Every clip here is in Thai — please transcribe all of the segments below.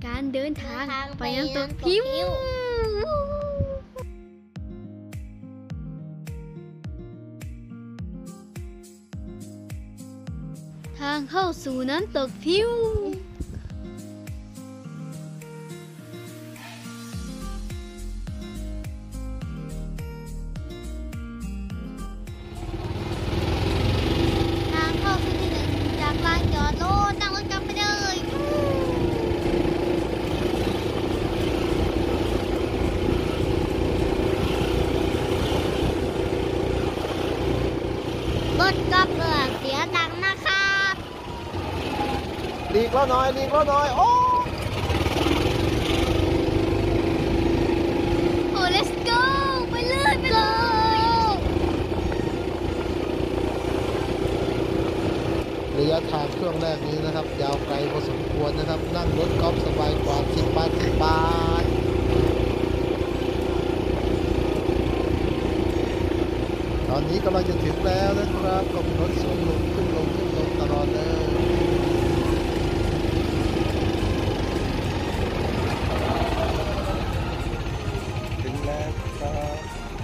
การเดินทางไปยังตกพิวทางเข้าสู่น้ำตกพิวรถก็เปิดเสียตังค์นะครับหลีกแล้วหน่อยโอ้ let's go ไปเลยระยะทางช่วงแรกนี้นะครับยาวไกลพอสมควรนะครับนั่งรถกอล์ฟสบายกว่า10 บาทตอนนี้กำลังจะถึงแล้วนะครับกับรถสูงลงขึ้นลงตลอดเลยถึงแล้วครับ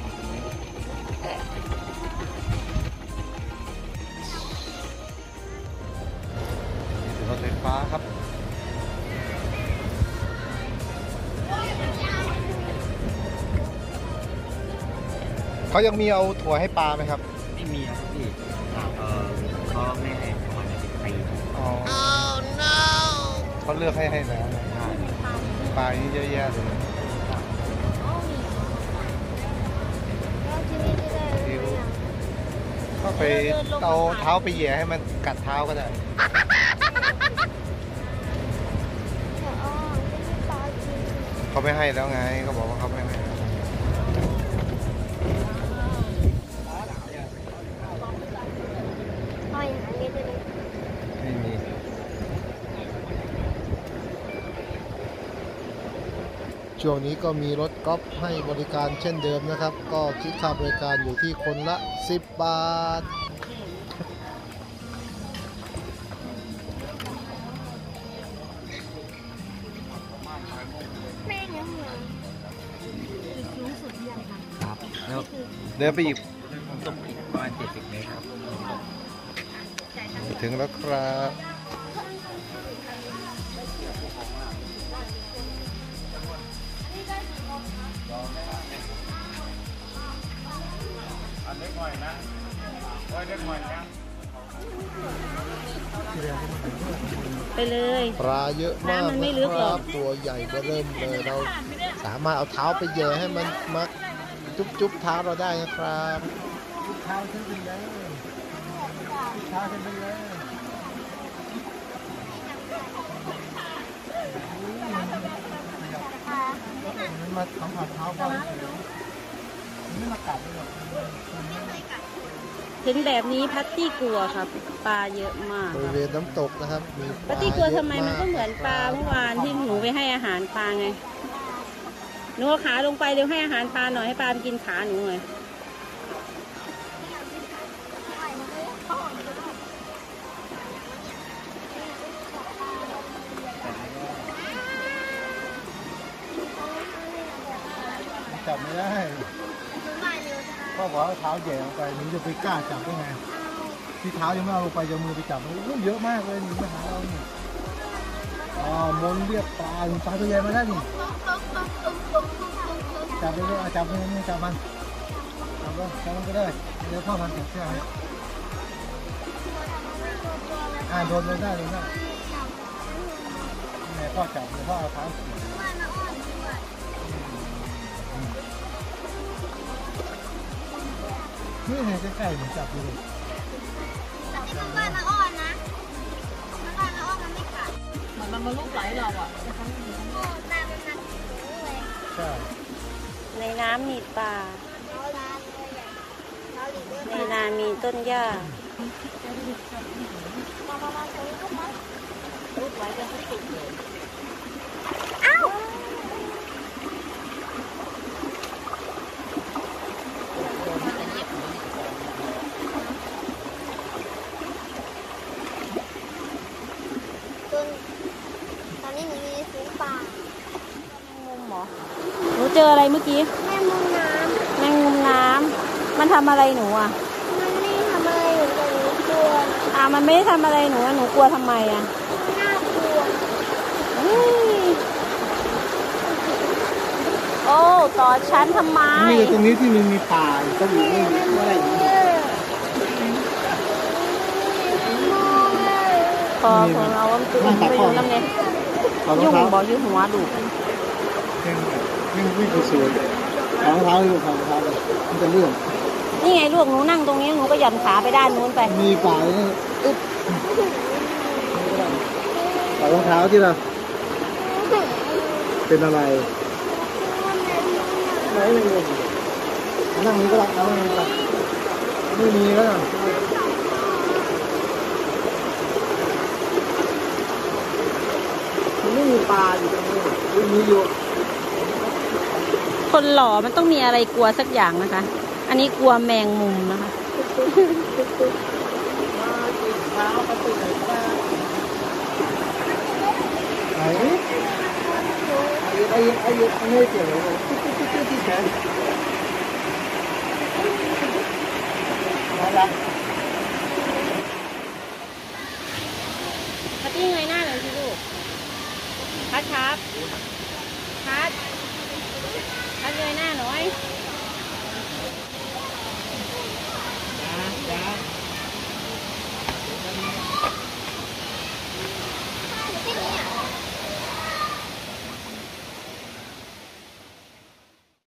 นี่เป็นรถไฟฟ้าครับเขายังมีเอาถั่วให้ปลาไหมครับไม่มีครับพี่เขาไม่ให้ประมาณ10 ปีอ๋อ no เขาเลือกให้แล้วนะปลานี้เยอะแยะเลยก็ไปเอาเท้าไปแย่ให้มันกัดเท้าก็ได้เขาไม่ให้แล้วไงเขาบอกว่าเขาไม่ให้ไม่มีช่วงนี้ก็มีรถกอล์ฟให้บริการเช่นเดิมนะครับก็คิดค่าบริการอยู่ที่คนละ10 บาทครับแล้วเดินไปอีกตกอีกประมาณ70 เมตรครับถึงแล้วครับไปเลยปลาเยอะมากนะครับตัวใหญ่เริ่มเลยเราสามารถเอาเท้าไปแย่ให้มันมาจุ๊บเท้าเราได้นะครับจุ๊บเท้าขึ้นไปเลยเท้าขึ้นไปเลยมันมาสัมผัสเท้าบ้างไม่มากัดเลยเห็นแบบนี้พัตตี้กลัวครับปลาเยอะมากบริเวณน้ำตกนะครับมีพัตตี้กลัวทำไมมันก็เหมือนปลาเมื่อวานที่หนูไปให้อาหารปลาไงหนูเอาขาลงไปเดี๋ยวให้อาหารปลาหน่อยให้ปลากินขาหนูหน่อยจับไม่ได้ก็บอกว่าเท้าแย่ลงไปหนูจะไปกล้าจับได้ไงที่เท้ายังไม่เอาลงไปจะมือไปจับมันเยอะมากเลยนี่มาหาเราเนี่ยมนเรียกปลาตัวใหญ่มาได้นี่จับไปเลยจับไปนี่จับมันก็ได้เดี๋ยวพ่อมันจับเชือกให้โดนเลยได้แม่พ่อจับเดี๋ยวพ่อเอาเท้านี่ไงใกล้ๆมันจับอยู่แต่ที่มันว่ายมาอ้อนนะมันว่ายมาอ้อนมันไม่กัดเหมือนมันมาลูกไหลเราอ่ะแต่มันหนักเลยใช่ในน้ำมีปลาในนามีต้นหญ้าลูกไหลกันสุดเลยอ้าวตอนนี้หนูมีฝูงปลาหนูเจออะไรเมื่อกี้แมงมุมน้ำแมงมุมน้ำมันทำอะไรหนูอ่ะมันไม่ทำอะไรหนูแต่หนูกลัวมันไม่ได้ทำอะไรหนูหนูกลัวทำไมอ่ะน่ากลัวโอ้ต่อชั้นทำไมนี่ตรงนี้ที่มันมีป่าก็อยู่นี่อะไรอย่างนี้พอของเรามันตื่นไปอยู่น้ำเนี่ยถอดรอยุ่งงเท้าบอกยุ่งหัวดูวิ่งสวยถอดรองเท้าเลยถอดรองเท้าเลยมันจะเลื่อนนี่ไงลูกหนูนั่งตรงนี้หนูก็หย่อนขาไปด้านนู้นไปมีป่าเลยนี่ถอดรองเท้าที่เราเป็นอะไรไม่มีนั่งนี้ก็ได้นั่งนี้ก็ไม่มีก็ได้มันไม่มีปลาอยู่ตรงนี้มีอยู่คนหล่อมันต้องมีอะไรกลัวสักอย่างนะคะ อันนี้กลัวแมงมุมนะคะไอ้ไม่เกี่ยวเลยที่แขนน่ารัก